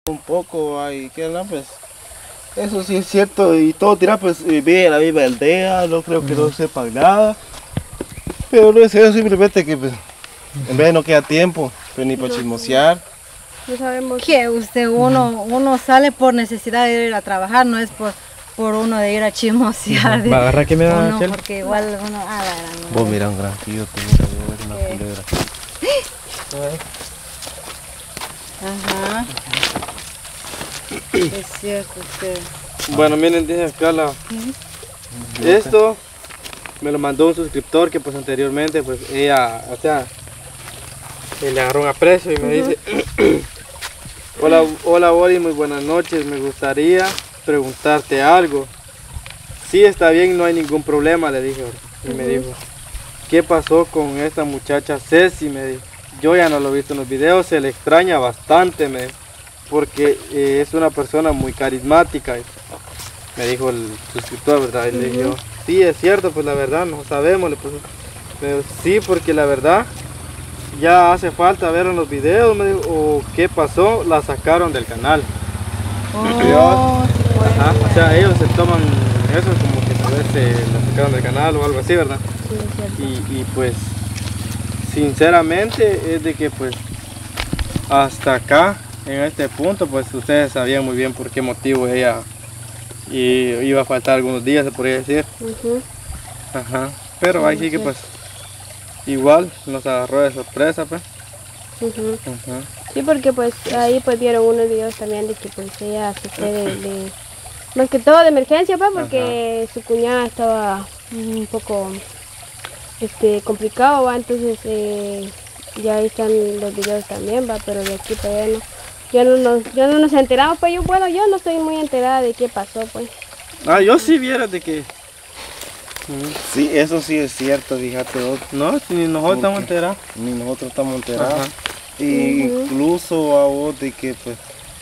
un poco ahí, que no, pues eso sí es cierto, y todo tira pues vive en la misma aldea, no creo que no sepan nada, pero no es eso, simplemente que pues en vez no queda tiempo, pues ni para chismosear. No sabemos. Que uno sale por necesidad de ir a trabajar, no es por uno de ir a chismosear. ¿Va a agarrar que me da uno, aquel? porque igual uno, la verdad, no. Vos mira un granjillo, mira, es una culebra. Ajá. Es cierto, usted. Bueno, miren, dice acá esto me lo mandó un suscriptor que pues anteriormente pues ella, o sea, le agarró un aprecio y me dice hola Boris, muy buenas noches, me gustaría preguntarte algo. Sí, está bien, no hay ningún problema, le dije. Y me dijo, ¿qué pasó con esta muchacha Ceci? Me dijo, yo ya no lo he visto en los videos, se le extraña bastante, me dijo, porque es una persona muy carismática, me dijo el suscriptor, ¿verdad? Y le dije, sí, es cierto, pues la verdad, no sabemos, le puse, pero sí, porque la verdad, ya hace falta ver en los videos, me dijo, o qué pasó, la sacaron del canal. Ajá, o sea, ellos se toman eso como que tal vez la sacaron del canal o algo así, ¿verdad? Sí, es cierto. Y pues, sinceramente, es de que pues, hasta acá, en este punto, pues ustedes sabían muy bien por qué motivo ella iba a faltar algunos días, se podría decir. Ajá, pero ahí sí que pues, igual nos agarró de sorpresa, pues. Ajá. Sí, porque pues ahí pues vieron unos videos también de que pues ella se fue más que todo de emergencia, pues, porque su cuñada estaba un poco complicado, ¿va? Entonces ya ahí están los videos también, va, pero de aquí todavía no. Ya no nos enteramos, pues yo no estoy muy enterada de qué pasó, pues. Ah, yo sí viera de que... Sí, eso sí es cierto, fíjate vos. No, si ni nosotros estamos enterados. Ni nosotros estamos enterados. Ajá. Y incluso a vos de que pues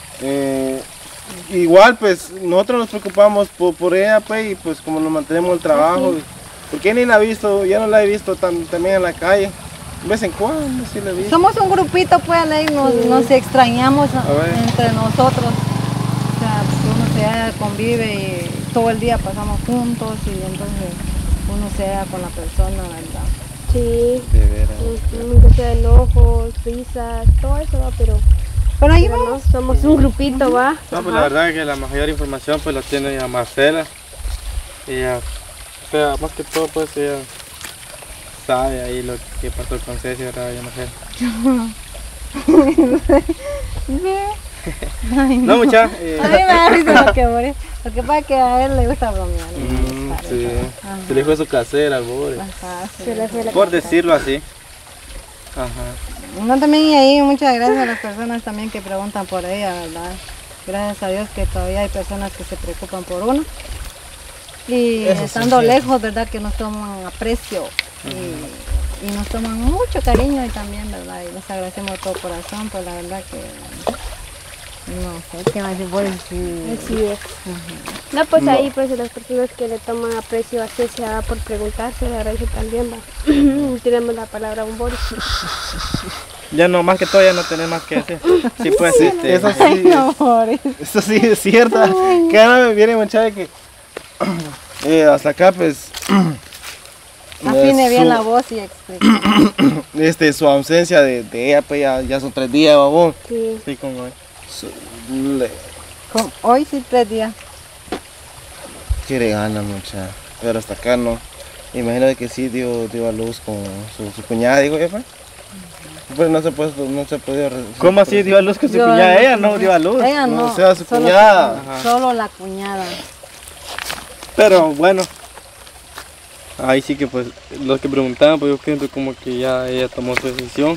igual pues nosotros nos preocupamos por ella, pues, y pues como nos mantenemos el trabajo, porque ni la he visto, ya no la he visto también en la calle, de vez en cuando sí la he visto. Somos un grupito, pues, nos extrañamos entre nosotros. O sea, uno se convive y todo el día pasamos juntos y entonces uno se da con la persona, ¿verdad? Sí, De veras. nunca sea enojos, risas, todo eso, va, pero ahí pero vamos. no, somos un grupito, va. No, pues la verdad es que la mayor información pues la tiene ella Marcela. Ella, o sea, más que todo pues ella sabe ahí lo que pasó con Ceci, ¿verdad? Ella Marcela. No, mucha. A mí me da risa lo que pasa es que a él le gusta bromear. Sí, se le fue su casera, Boris. Se le fue la Por cabeza. decirlo así. Ajá. No, también ahí muchas gracias a las personas también que preguntan por ella, ¿verdad? Gracias a Dios que todavía hay personas que se preocupan por uno. Y Eso sí estando es cierto. lejos, ¿verdad? Que nos toman aprecio y nos toman mucho cariño y también, ¿verdad? Y les agradecemos de todo corazón, pues la verdad que no sé qué más se puede decir. Así es. No, pues ahí pues las personas que le toman aprecio a Cecia por preguntarse, le agradezco también, va. Tenemos la palabra un Boris. Ya no, más que todo ya no tenés más que decir. Sí, pues Eso sí, Ay, no, amores. eso sí es cierto. Que ahora me viene mucha de que hasta acá pues Afine bien la voz y explique. su ausencia de ella pues ya son 3 días, babón. Sí. Sí, como hoy. Hoy sí 3 días. Quiere ganas mucha, pero hasta acá no. Imagino de que sí dio a luz con su cuñada, digo yo, pues no se puede. ¿Cómo así dio a luz con su Dio a cuñada? luz Ella con no su dio a luz. Ella no. O sea, su solo cuñada. Ajá. Solo la cuñada. Pero bueno, ahí sí que pues los que preguntaban, pues yo siento como que ya ella tomó su decisión.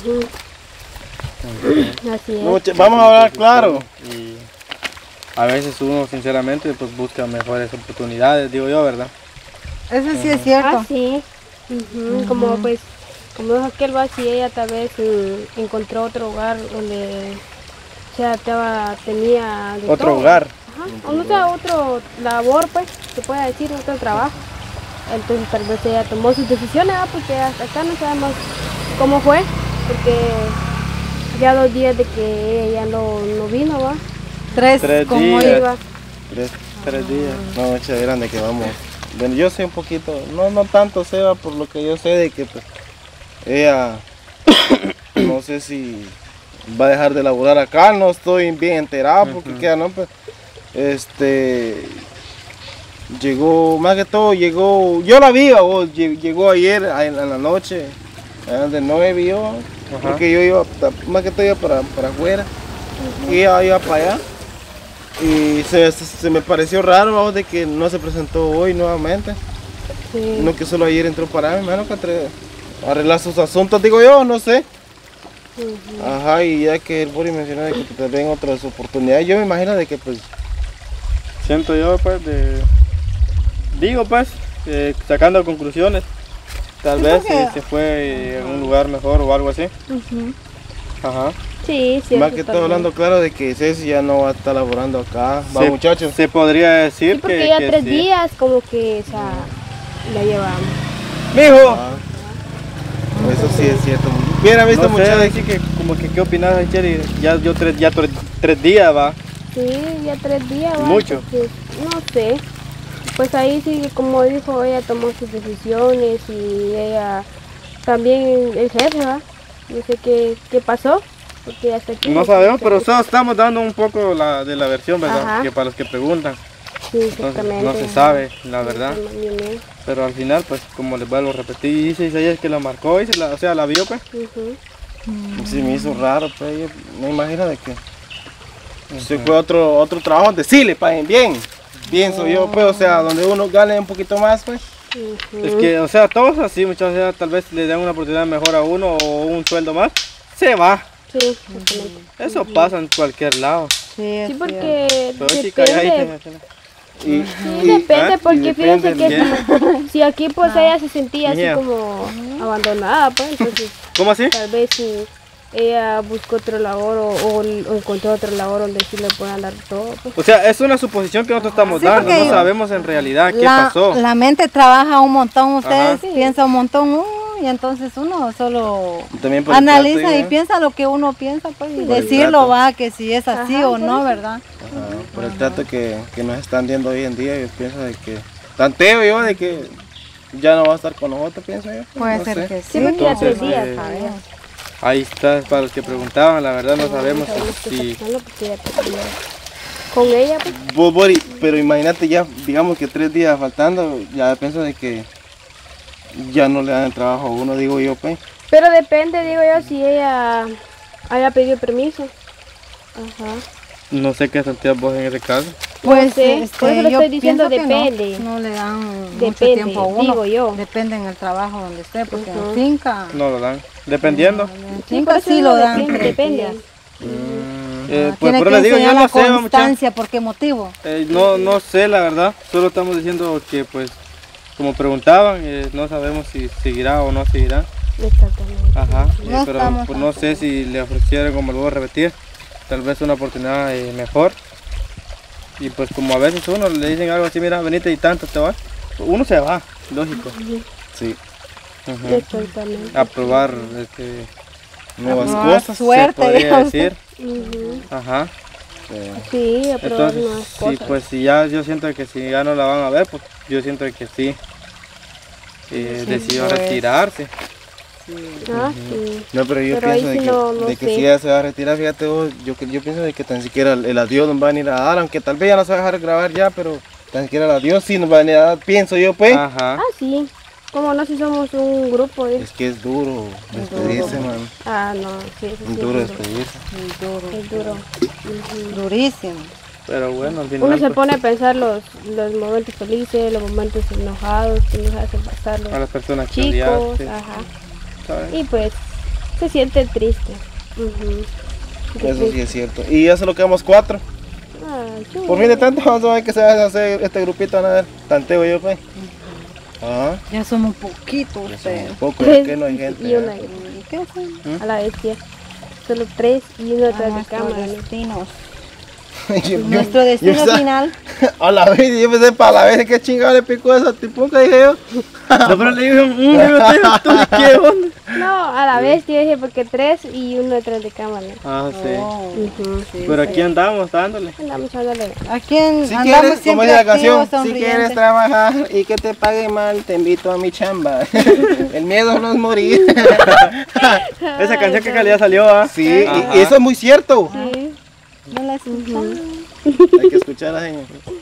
Así es. Mucha- vamos a hablar claro. Y a veces uno sinceramente pues busca mejores oportunidades, digo yo, ¿verdad? Eso sí es cierto. Ah, sí. Como pues, como dijo aquel va, si ella tal vez encontró otro hogar donde, o sea, tenía de Otro todo. hogar. Ajá, o no sea otro labor, pues, se puede decir, otro trabajo. Entonces tal vez ella tomó sus decisiones, porque hasta acá no sabemos cómo fue, porque Ya 2 días de que ella no vino, ¿va? 3 como días. iba. 3 días. No, mucha grande que vamos. Bueno, yo sé un poquito, no tanto Seba, por lo que yo sé de que pues, ella, no sé si va a dejar de laburar acá, no estoy bien enterado porque queda, no, pues, llegó, más que todo llegó, yo la vi, llegó ayer en la noche, de 9 yo, porque yo iba, más que todo iba para afuera, y ella iba para allá. Y se me pareció raro, vamos, de que no se presentó hoy nuevamente. Sí. No, que solo ayer entró para mí, hermano, que arreglar sus asuntos, digo yo, no sé. Ajá, y ya que el Bori mencionó de que te ven otras oportunidades, yo me imagino de que pues... Siento yo pues digo pues, sacando conclusiones, tal Sí, vez porque- se fue a un lugar mejor o algo así. Ajá. Sí, sí. Más que todo hablando claro de que Ceci ya no va a estar laborando acá, va muchachos. Se podría decir Sí, porque que, ya que 3 sí. días como que, o sea, la llevamos. ¡Mijo! Ah, eso sí es cierto. Hubiera visto No sé, muchachos. así que como que qué opinas, Cheri, ya yo 3 días va. Sí, ya 3 días. ¿va? Mucho. Entonces, no sé. Pues ahí sí, como dijo, ella tomó sus decisiones y ella también el jefe, ¿va? No sé qué pasó, porque hasta aquí... No sabemos, pero solo estamos dando un poco de la versión, ¿verdad? Ajá. Que para los que preguntan, Sí, entonces exactamente. no se sabe, la verdad. Ujú. Pero al final, pues como les vuelvo a repetir, dice Isaías que la marcó y o sea, la vio, pues. Sí, me hizo raro, pues yo me imagino de que se fue otro trabajo donde sí le paguen bien. Pienso yo, pues, o sea, donde uno gane un poquito más, pues. Es que, o sea, todos así, muchas veces tal vez le dan una oportunidad mejor a uno o un sueldo más, se va. Sí, exactamente. Eso pasa en cualquier lado. Sí, es Sí, cierto. porque Pero sí, depende, calladita. Y, sí, depende, ¿ah? porque Y fíjense depende que si aquí pues ella se sentía así Mía. como abandonada, pues entonces ¿Cómo así? tal vez si ella buscó otro labor o encontró otro labor donde sí le puedan dar todo, pues. O sea, es una suposición que nosotros estamos Sí, dando, porque no sabemos en realidad qué la, pasó. la mente trabaja un montón, ustedes Ajá. piensan un montón, y entonces uno solo también por el analiza trato, y ¿eh? piensa lo que uno piensa, pues, y Por el decirlo trato. va, que si es así Ajá, o por no, eso. ¿verdad? Ajá, por el trato que nos están dando hoy en día, yo pienso de que, tanteo yo de que ya no va a estar con nosotros, pienso yo. Puede no ser sé. que Sí, sí. porque ya Entonces, 3 días, sabemos. Ahí está, para los que preguntaban, la verdad no sabemos sabemos qué si... está pasando porque ya 3 días. Con ella, pues, Vos, Bori, pero imagínate ya, digamos que 3 días faltando, ya pienso de que ya no le dan el trabajo a uno, digo yo, pues. pero depende, digo yo, si ella haya pedido permiso. Ajá. No sé qué sentías vos en ese caso. Pues sé, por eso le yo estoy diciendo pienso que depende. No le dan mucho Depende, tiempo a uno. digo yo. Depende en el trabajo donde esté, porque Ujú. en finca, No lo dan. Dependiendo. en Sí, finca por eso sí digo, lo dan. depende, 3 depende. días. Pues Tiene por que eso les digo, yo enseñar no la sé, muchachos. constancia, ¿por qué motivo? No sé la verdad, solo estamos diciendo que pues, como preguntaban, no sabemos si seguirá o no seguirá. Exactamente. Ajá, No pero estamos pues, no sé si le ofrecieron, como lo voy a repetir, tal vez una oportunidad mejor. Y pues como a veces uno le dicen algo así, mira, venite y tanto te vas, uno se va, lógico. Sí, Ujú. Exactamente. A probar nuevas probar cosas. suerte, se podría digamos. decir. Ujú. Ajá. Sí, a probar Entonces, nuevas sí, cosas. pues si ya yo siento que si ya no la van a ver, pues yo siento que sí. Decidió pues. retirarse. Ah, sí. No, pero yo Pero ahí pienso de sí que, no de que sé. si ella se va a retirar, fíjate vos, yo pienso de que tan siquiera el adiós nos va a venir a dar, aunque tal vez ya no se va a dejar grabar ya, pero tan siquiera el adiós sí nos va a venir a dar, pienso yo, pues. Ajá. Ah, sí. Como no si somos un grupo, ¿eh? Es que es duro despedirse, man. Ah, no, sí, eso sí Es duro es duro. despedirse. Es duro, Es duro. Ujú. durísimo. Pero bueno, al final. Uno se pues, pone a pensar los momentos felices, los momentos enojados que nos hacen pasar a los las personas que chicos, odiaste, ajá. ¿sabes? Y pues se siente triste. Ujú. Qué Eso sí triste. es cierto. Y ya solo quedamos 4. Ay, qué Por fin de tanto vamos a ver que se va a hacer este grupito, van a ver, tanteo yo, pues. Ajá. Ya somos poquitos ustedes. Un poco, Tres es que no hay gente. y una ¿eh? ¿Qué hacen? a la bestia. Solo 3 y uno A atrás de nuestros cámara. ¿no? destinos. Nuestro destino pensaba- final. A la vez, yo pensé para la vez, ¿qué chingado le picó esa tipunca? Dije yo. No, pero le dije, ¿qué onda? No, a la vez yo dije porque 3 y uno detrás de cámara. Ah, sí. Oh, Ujú. sí, Pero sí. aquí andamos dándole. Andamos dándole. Aquí andamos Si quieres, como siempre dice la canción, activos, si quieres sonrientes. trabajar y que te pague mal, te invito a mi chamba. El miedo no es morir. Esa canción que calidad salió, ¿ah? Sí, Ajá. y eso es muy cierto. Sí. No la escuchamos. Hay que escuchar a la señora.